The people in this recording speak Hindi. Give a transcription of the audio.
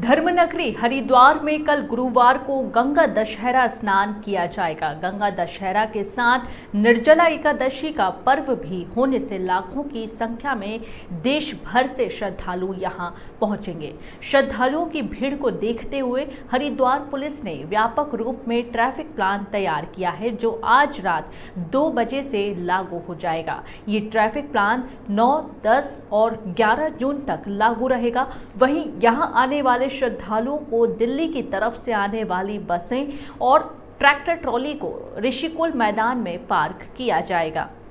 धर्मनगरी हरिद्वार में कल गुरुवार को गंगा दशहरा स्नान किया जाएगा। गंगा दशहरा के साथ निर्जला एकादशी का पर्व भी होने से लाखों की संख्या में देश भर से श्रद्धालु यहां पहुंचेंगे। श्रद्धालुओं की भीड़ को देखते हुए हरिद्वार पुलिस ने व्यापक रूप में ट्रैफिक प्लान तैयार किया है, जो आज रात 2 बजे से लागू हो जाएगा। ये ट्रैफिक प्लान 9, 10 और 11 जून तक लागू रहेगा। वहीं यहां आने वाले श्रद्धालुओं को दिल्ली की तरफ से आने वाली बसें और ट्रैक्टर ट्रॉली को ऋषिकुल मैदान में पार्क किया जाएगा।